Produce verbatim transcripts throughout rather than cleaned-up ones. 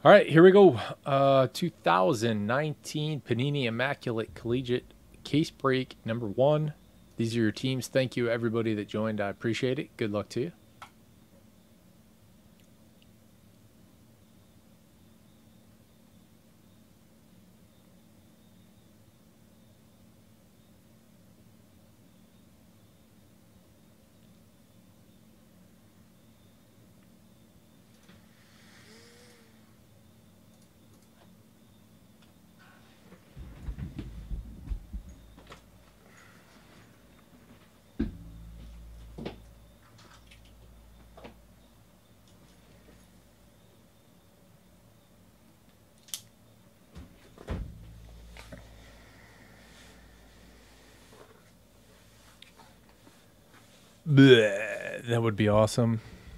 All right, here we go. Uh, two thousand nineteen Panini Immaculate Collegiate Case Break number one. These are your teams. Thank you, everybody that joined. I appreciate it. Good luck to you. Bleh, that would be awesome.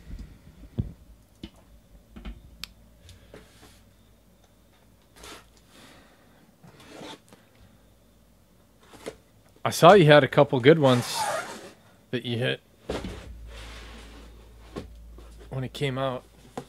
I saw you had a couple good ones that you hit when it came out.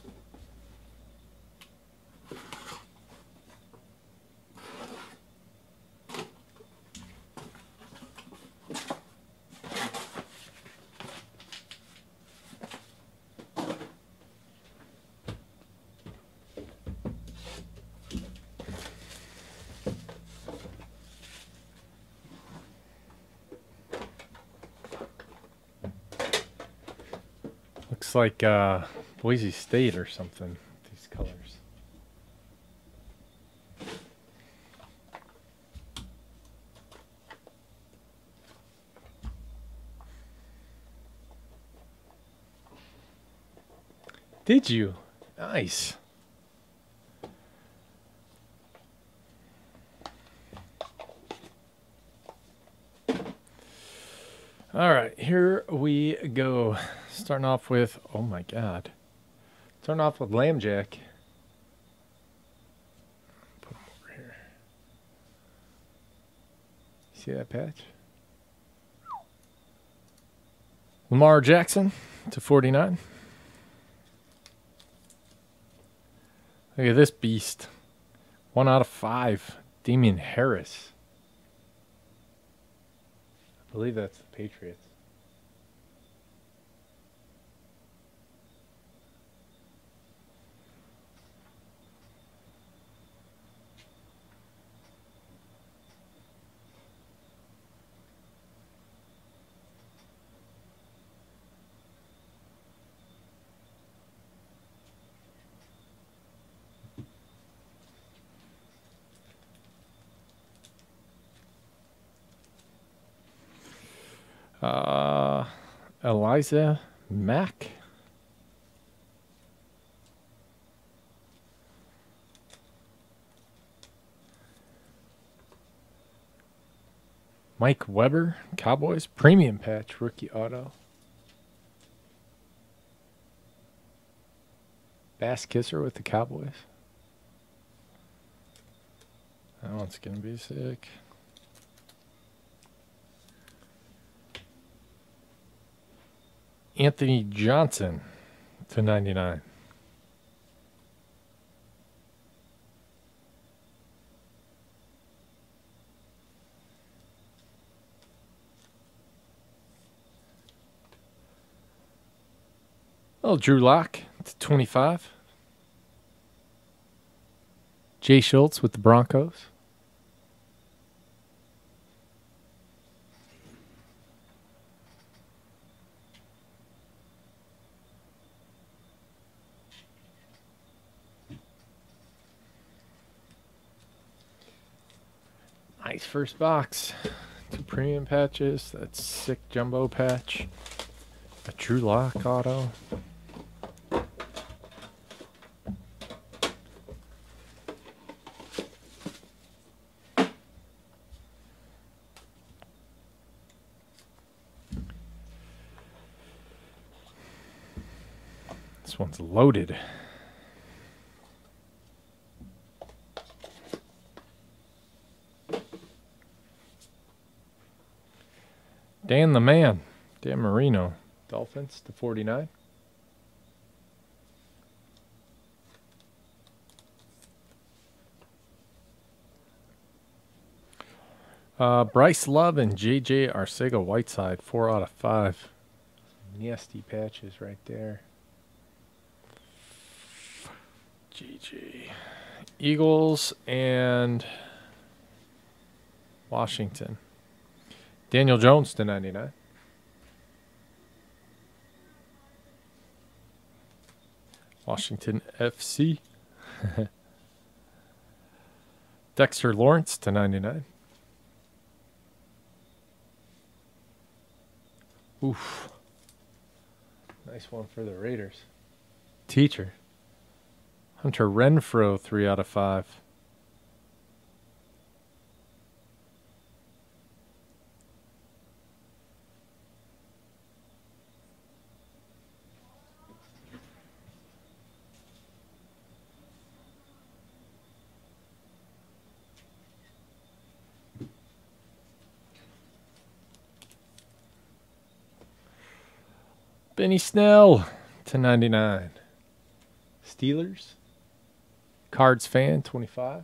Looks like uh, Boise State or something, these colors. Did you? Nice. All right, here we go. Starting off with, oh my God. Starting off with Lambjack. Put him over here. See that patch? Lamar Jackson to forty-nine. Look at this beast. One out of five. Damian Harris. I believe that's the Patriots. Uh, Eliza Mack. Mike Weber, Cowboys. Premium patch, rookie auto. Bass Kisser with the Cowboys. That one's going to be sick. Anthony Johnson to ninety-nine. Oh, Drew Lock to twenty-five. Jay Schultz with the Broncos. Nice first box. Two premium patches. That's sick jumbo patch. A Drew Lock auto. This one's loaded. Dan the Man. Dan Marino. Dolphins to forty-nine. Uh, Bryce Love and J J Arcega-Whiteside, four out of five. Nasty patches right there. J J. Eagles and Washington. Daniel Jones to ninety-nine. Washington F C. Dexter Lawrence to ninety-nine. Oof. Nice one for the Raiders. Teacher. Hunter Renfrow, three out of five. Benny Snell to ninety-nine. Steelers. Cards fan, twenty-five.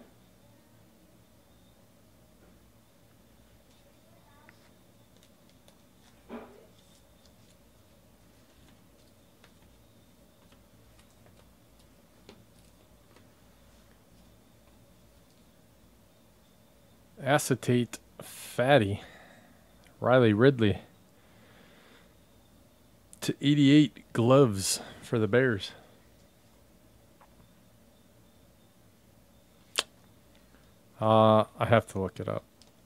Acetate Fatty. Riley Ridley. To eighty-eight gloves for the Bears. Uh, I have to look it up.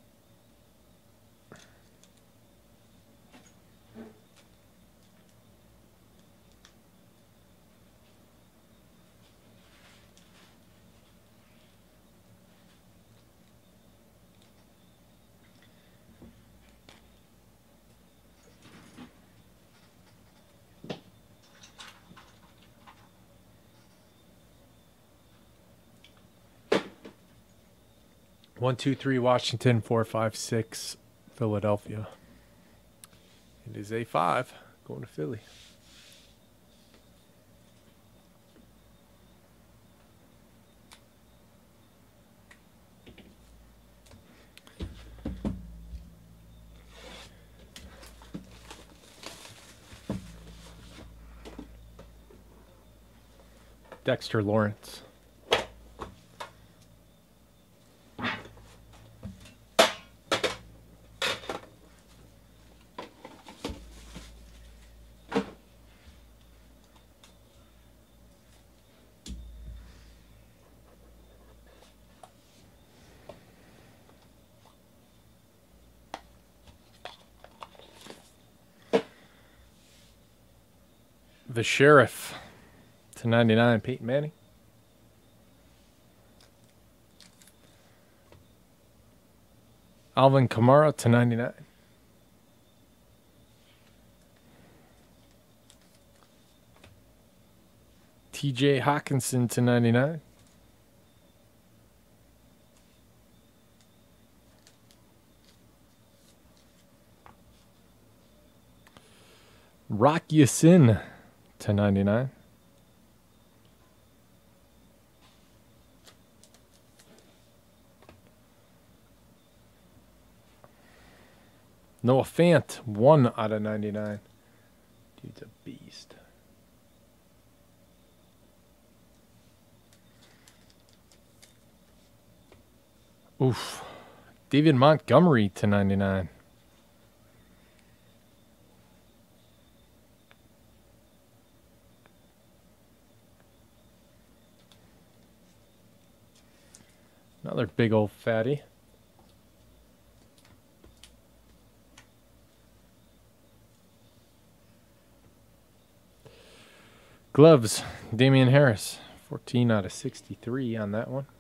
One, two, three, Washington. Four, five, six, Philadelphia. It is a five going to Philly. Dexter Lawrence. The Sheriff to ninety-nine, Peyton Manning. Alvin Kamara to ninety-nine. T J Hawkinson to ninety-nine. Rock Yasin to ninety-nine. Noah Fant, one out of ninety-nine. Dude's a beast. Oof. David Montgomery to ninety-nine. Another big old fatty. Gloves, Damian Harris, fourteen out of sixty-three on that one.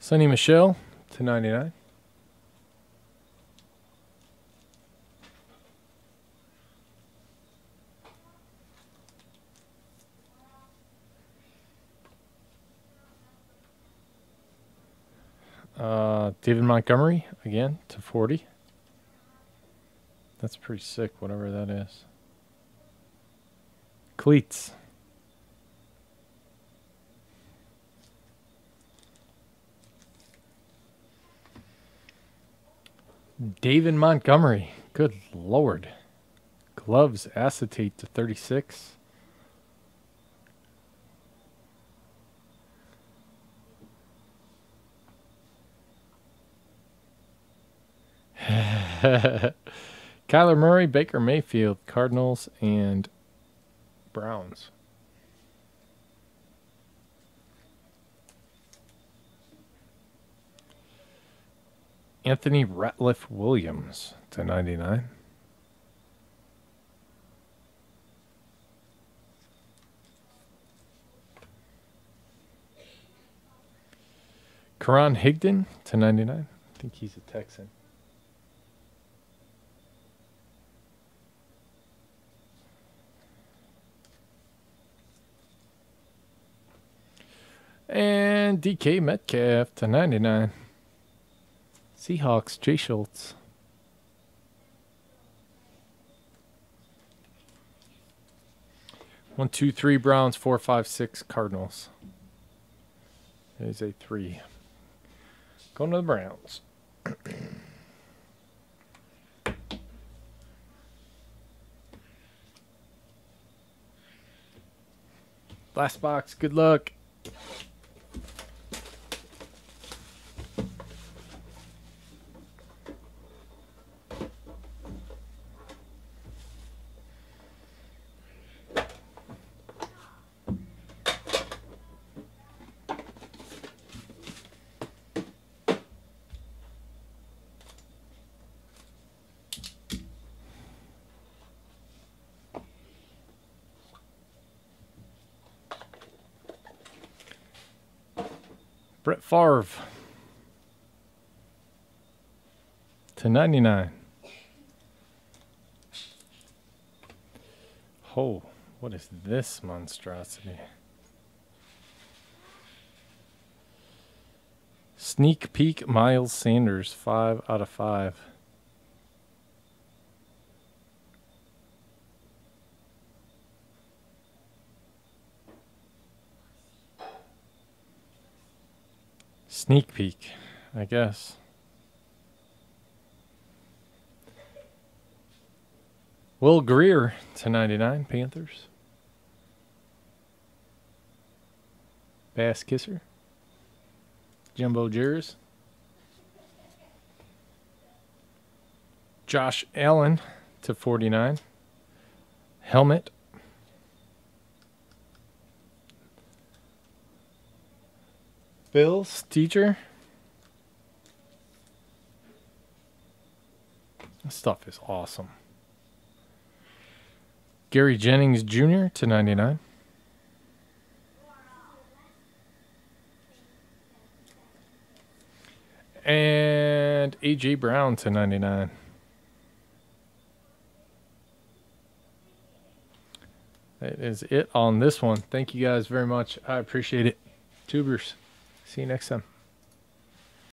Sonny Michel to ninety-nine. Uh, David Montgomery again to forty. That's pretty sick, whatever that is. Cleats. David Montgomery. Good Lord. Gloves acetate to thirty-six. Kyler Murray, Baker Mayfield, Cardinals, and Browns. Anthony Ratliff Williams to ninety-nine. Karan Higdon to ninety-nine. I think he's a Texan. And D K Metcalf to ninety-nine. Seahawks, Jay Schultz. One, two, three Browns, four, five, six Cardinals. There's a three. Going to the Browns. Last box. Good luck. Brett Favre to ninety-nine. Oh, what is this monstrosity? Sneak peek Miles Sanders, five out of five. Sneak peek, I guess. Will Greer to ninety-nine, Panthers. Bass Kisser. Jumbo Jers. Josh Allen to forty-nine. Helmet. Bills, teacher. This stuff is awesome. Gary Jennings Junior to ninety-nine. And A J Brown to ninety-nine. That is it on this one. Thank you guys very much. I appreciate it. Tubers. See you next time.